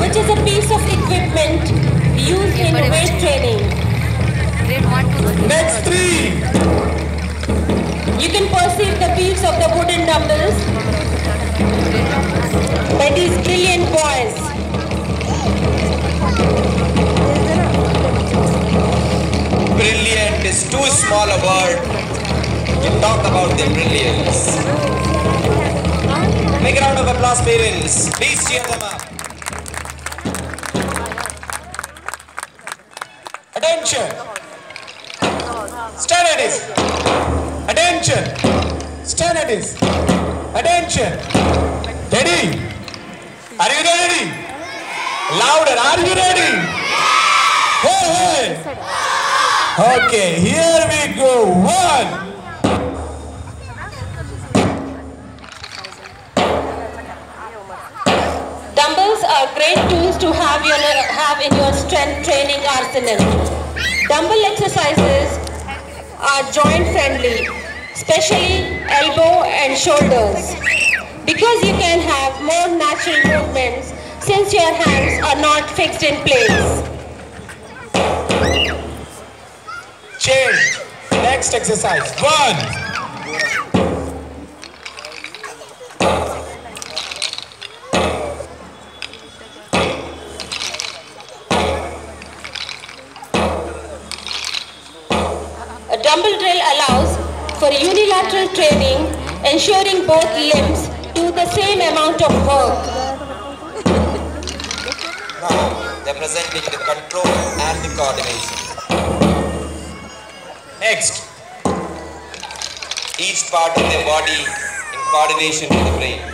which is a piece of equipment used in weight training. Next 3. You can perceive the peaks of the wooden dumbbells by these brilliant boys. Brilliant is too small a word to talk about their brilliance. Make a round of applause, parents. Please cheer them up. Attention. Stand at this. Attention. Stand at this. Attention. Ready? Are you ready? Louder. Are you ready? Hey, hey. Okay, here we go. 1. Dumbbells are great tools to have in your strength training arsenal. Dumbbell exercises are joint friendly, especially elbow and shoulders, because you can have more natural movements since your hands are not fixed in place. Change. Next exercise. 1. A dumbbell drill allows for unilateral training, ensuring both limbs do the same amount of work. Now, they're presenting the control and the coordination. Next, each part of their body in coordination with the brain.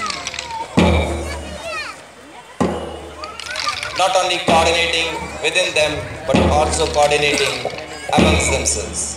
Not only coordinating within them, but also coordinating amongst themselves.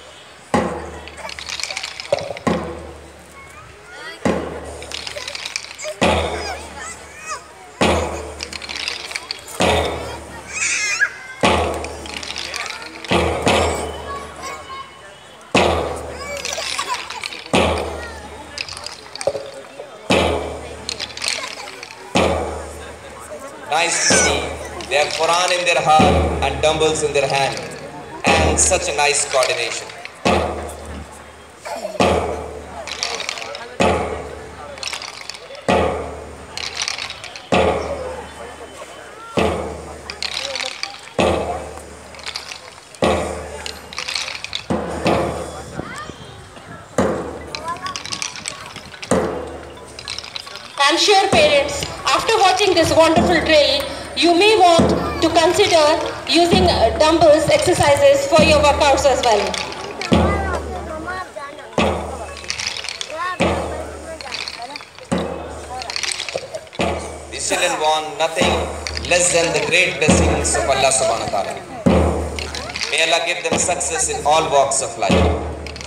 Nice to see. They have Quran in their heart and dumbbells in their hand. And such a nice coordination. I'm sure parents, after watching this wonderful drill, you may want to consider using dumbbells exercises for your workouts as well. These children want nothing less than the great blessings of Allah subhanahu wa ta'ala. May Allah give them success in all walks of life.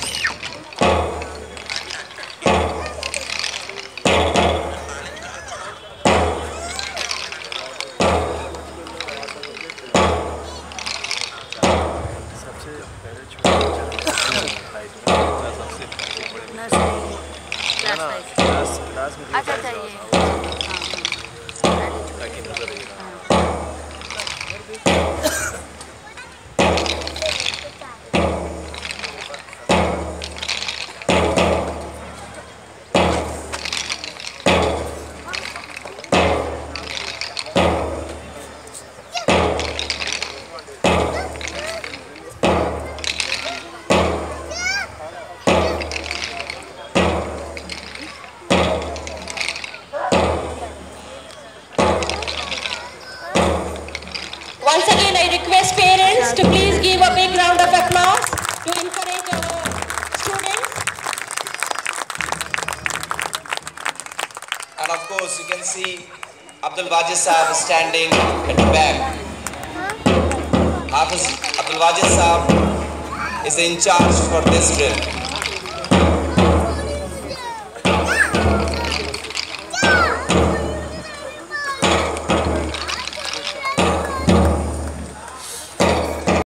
Once again, I request parents to please give a big round of applause to encourage our students. And of course, you can see Abdul Wajid Sahab standing at the back. Hafiz Abdul Wajid Sahab is in charge for this drill.